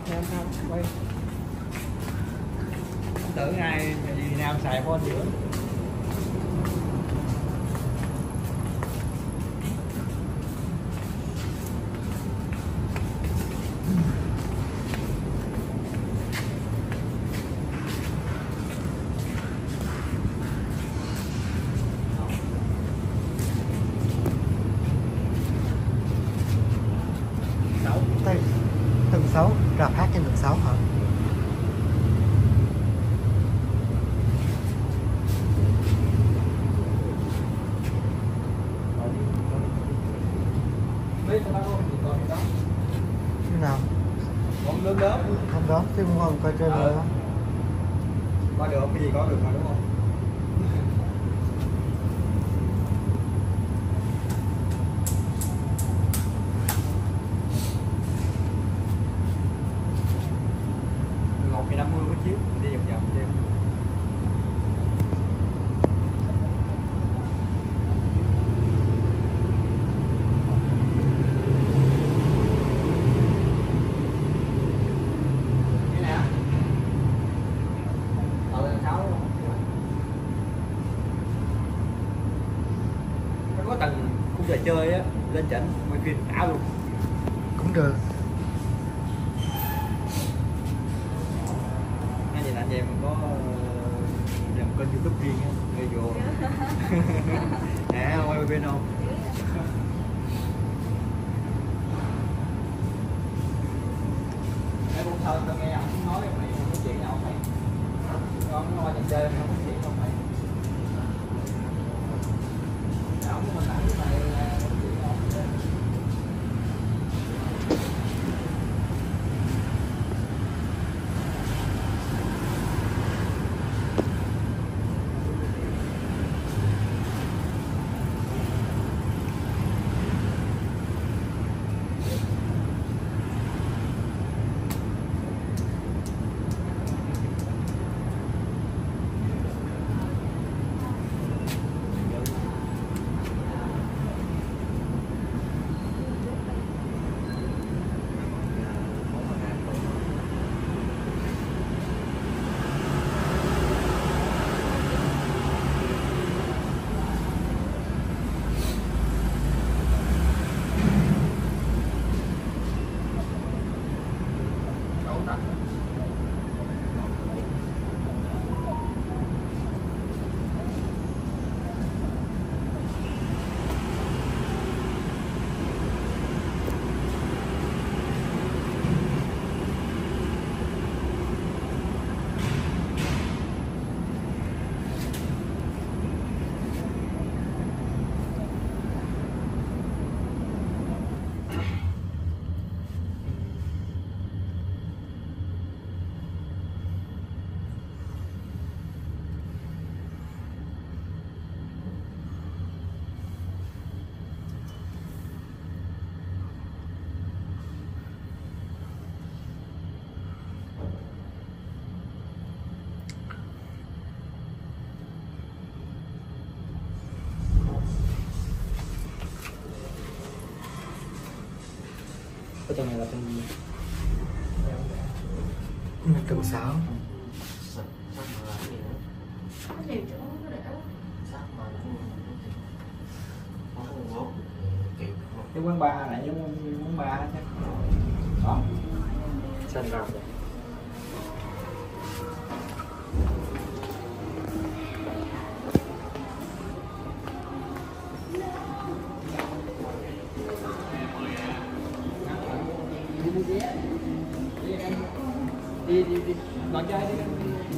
Nam không quay. Tưởng ai Việt Nam xài phone gì nữa. Tầng 6, rạp hát trên tầng 6 hả? Như nào? Không lớn đó. Không đó, chứ không còn coi trailer đó. Có được cái gì có được mà đúng không? Một ngày 50 có chiếu đi vòng vòng thêm. Có tầng khung giờ chơi á, lên chỉnh quay phim ảo luôn Cũng được. ngay vậy là anh em có làm kênh YouTube riêng á, người vô nè quay phim không? Mấy con thơ tao nghe ông nói mày không có chuyện nào mày con nó qua chơi không có chuyện không mày ông mình lại với mày không có chuyện đâu. Cái tầng này là tầng tầng 6. cái quán bar này giống quán bar chắc đó xanh rạp rồi. Đi ngồi chơi đi.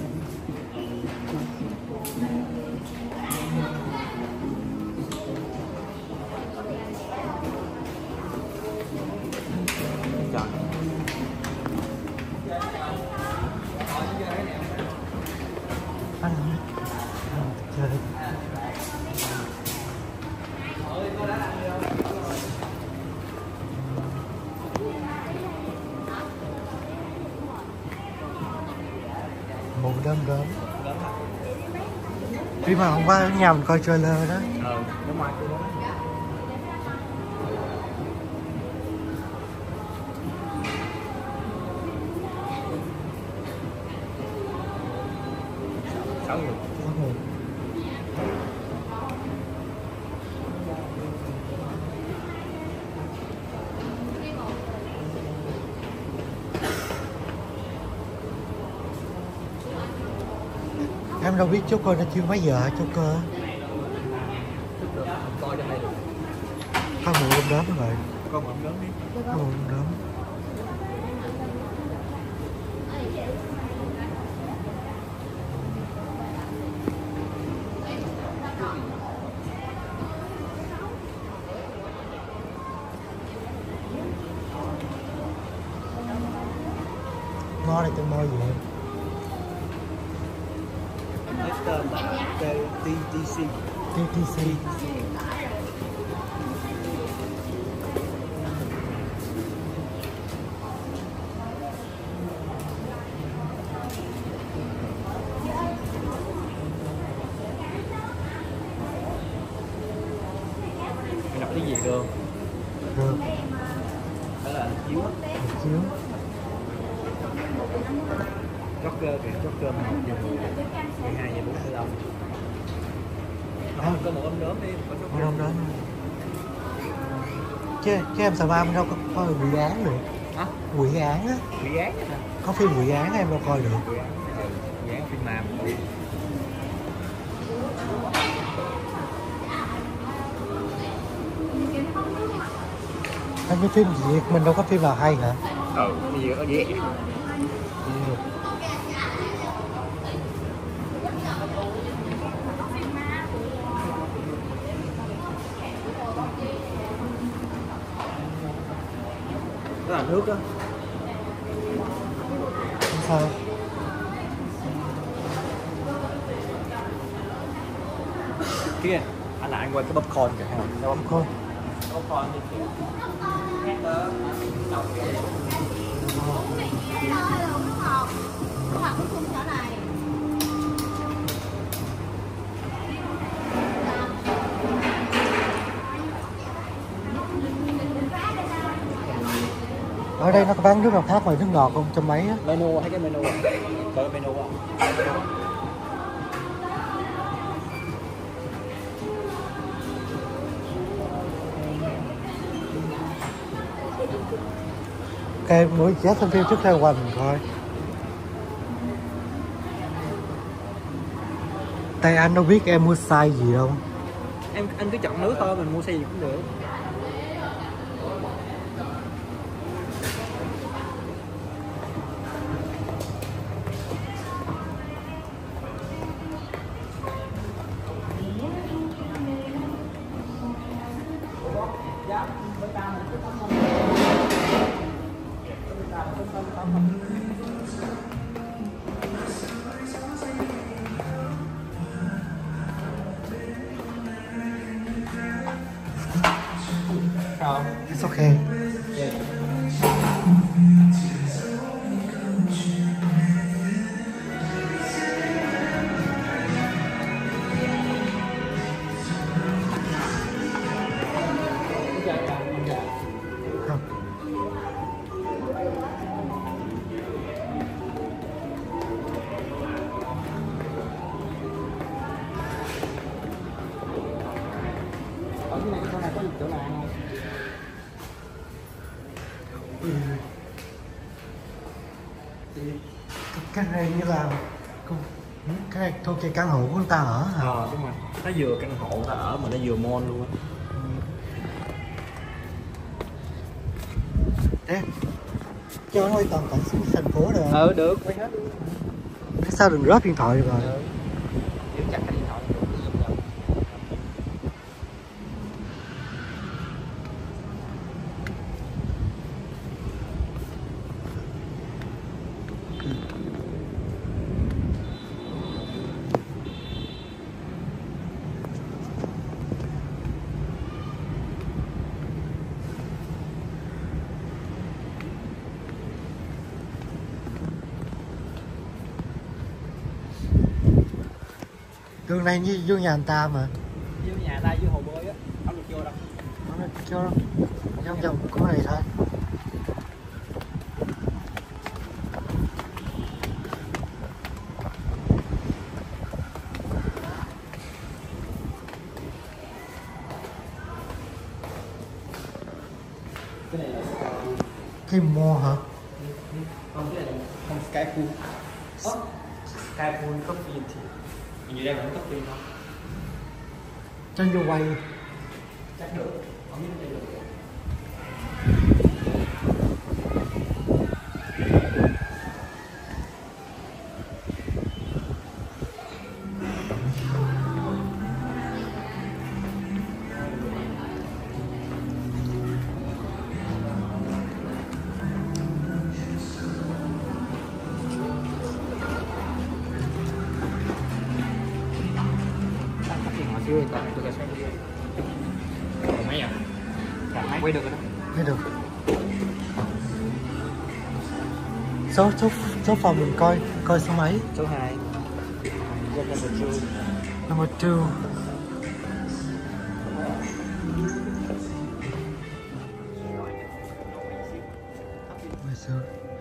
Chơi. Một đơm đớm. Khi mà hôm qua ở nhà mình coi trailer đó. Đúng rồi. 6 người. 6 người. Em đâu biết chốt cơ nó chưa mấy giờ hả chốt cơ? Coi trên đây được. Hai mụ hôm đó rồi. Con mượn lớn đi. Hai mụ hôm đó. Mo này tên mo gì vậy? TTC. TTC. Mày đọc tiếng Việt được? Được. Đó là chiếu á. Một chiếu. Joker kìa, Joker 11 giờ 12 giờ 45. Có một ống đốm đi, có Ở đâu đó. Chứ em sợ ba em đâu có coi quỷ án được. hả? Quỷ án á. Quỷ án hả? Có phim quỷ án em đâu coi được. Quỷ án phim ma. Anh cái phim Việt mình đâu có phim nào hay hả? Cái gì có gì? Đó là nước á. Không sao. Kia, anh lại quay cái popcorn kìa ha. Đâu Con. popcorn đi kìa. Ở đây nó có bán nước nào khác ngoài nước ngọt không trong máy á? Menu hay cái menu à? Coi menu à? Ok, mỗi giá xem phim trước ra hoành coi. Tại anh đâu biết em mua size gì đâu. Anh cứ chọn nước thôi, mình mua xe gì cũng được. It's okay. Không. Ở cái này có chỗ nào không? Cái này như là cái này thuộc về căn hộ của người ta ở hả? Đúng rồi. Nó vừa căn hộ ta ở mà nó vừa mall luôn á. Thế cho nó quay toàn cảnh thành phố được không? Được, quay hết. Thế sao đừng rớt điện thoại được rồi? Giữ chặt cái điện thoại. Đường này như vô nhà người ta mà. Vô nhà ta dưới hồ bơi á, không được vô đâu. Không được vô đâu. Trong vòng của này thôi. Cái này là Cái mô hả? không, cái này là con Skypool. Skypool có pin thì hình như đang vẫn có pin không? Trên vô quay. Chắc được, không biết nó được. Chưa còn tôi là xem video. Còn mấy à? Cả máy quay được rồi đó. Thấy được. Số phòng mình coi số mấy? Số 2. Number 2. Ngày xưa.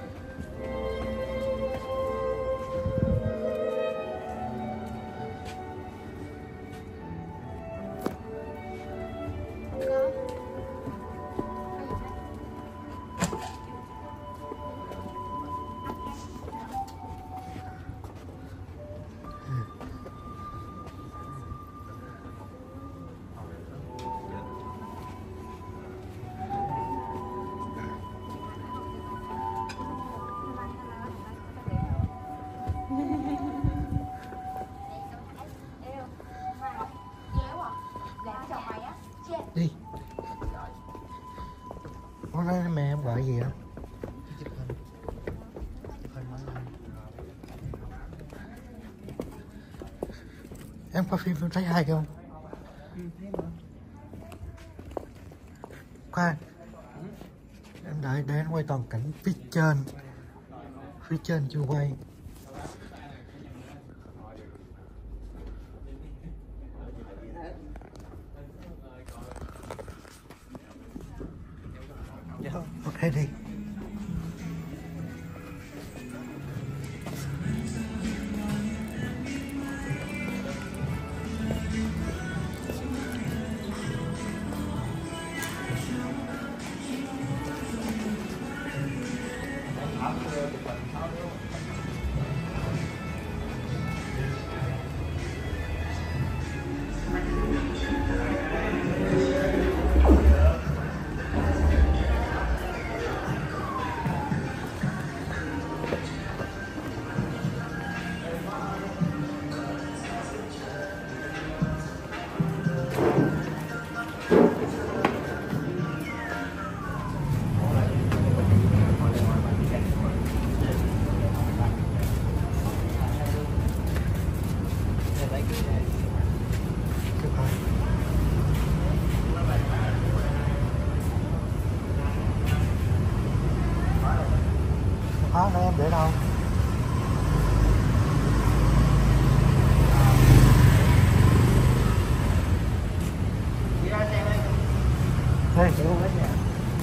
Đi. Con nói mẹ em gọi gì á? Em coi phim thấy hay không? Thấy mà. Khoan. Em đợi để anh quay toàn cảnh phía trên. Phía trên chưa quay. Ok đi. Đó, đây em để đâu? Đây, Không hết nha.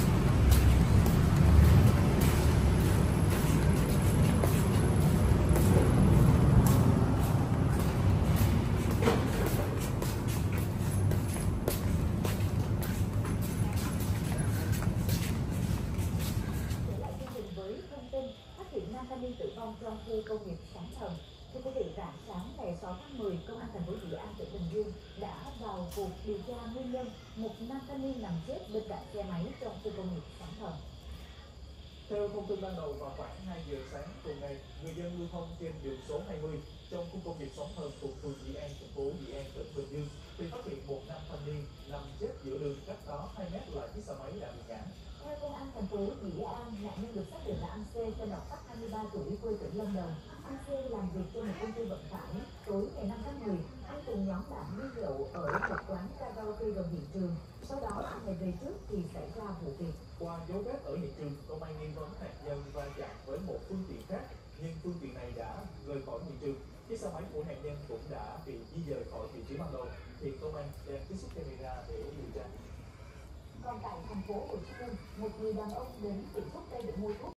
thanh niên tử vong trong khu công nghiệp Sáng Thần. Thưa quý vị, rạng sáng ngày 6 tháng 10, Công an thành phố Dĩ An, tỉnh Bình Dương đã vào cuộc điều tra nguyên nhân một nam thanh niên nằm chết bên cạnh xe máy trong khu công nghiệp Sáng Thần. Theo thông tin ban đầu, vào khoảng 2 giờ sáng cùng ngày, người dân lưu thông trên đường số 20 trong khu công nghiệp Sóng Thần thuộc phường Dĩ An, thành phố Dĩ An, tỉnh Bình Dương thì phát hiện một nam thanh niên nằm chết giữa đường, cách đó 2 mét là chiếc xe máy đã bị ngã. Theo Công an thành phố Dĩ An, nạn nhân được xác định là anh C, tên Ngọc Bắc, 23 tuổi, quê tỉnh Lâm Đồng. Anh C làm việc cho một công ty vận tải. Tối ngày 5 tháng 10, anh cùng nhóm bạn đi nhậu ở một quán karaoke gần hiện trường. Sau đó, ngày về trước thì xảy ra vụ việc. Qua dấu vết ở hiện trường, công an nghi vấn nạn nhân va chạm với một phương tiện khác, nhưng phương tiện này đã rời khỏi hiện trường. Chiếc xe máy của nạn nhân cũng đã bị di dời khỏi vị trí ban đầu. Hiện công an đang trích xuất camera để điều tra. Còn tại thành phố Hồ Chí Minh, một người đàn ông đến tiệm thuốc tây để mua thuốc.